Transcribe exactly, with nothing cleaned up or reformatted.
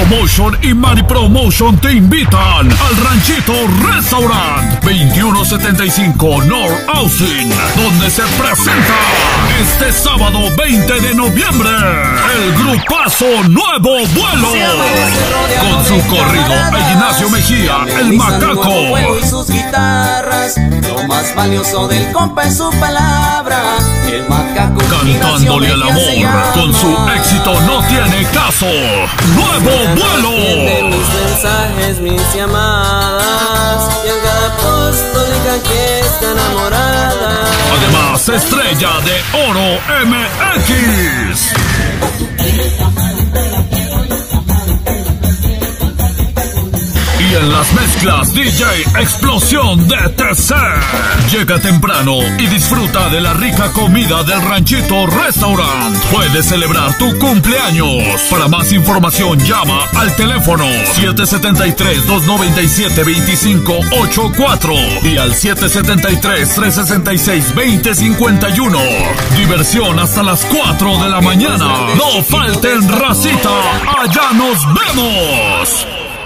Promotion y Mari Promotion te invitan al Ranchito Restaurant veintiuno setenta y cinco North Austin, donde se presenta este sábado veinte de noviembre el grupazo Nuevo Vuelo, con su corrido a Ignacio Mejía, el Macaco. Y sus guitarras, lo más valioso del compa es su palabra, el Macaco. Cantándole al amor con su éxito No Tiene Caso, Nuevo Vuelo. De mis mensajes, mis llamadas, y en cada post digan que está enamorada. Además, estrella de Oro M X. Y en las mezclas D J Explosión de T C. Llega temprano y disfruta de la rica comida del Ranchito Restaurant. Puedes celebrar tu cumpleaños. Para más información llama al teléfono siete siete tres, dos nueve siete, dos cinco ocho cuatro y al siete siete tres, tres seis seis, dos cero cinco uno. Diversión hasta las cuatro de la mañana. No falten, racita. Allá nos vemos.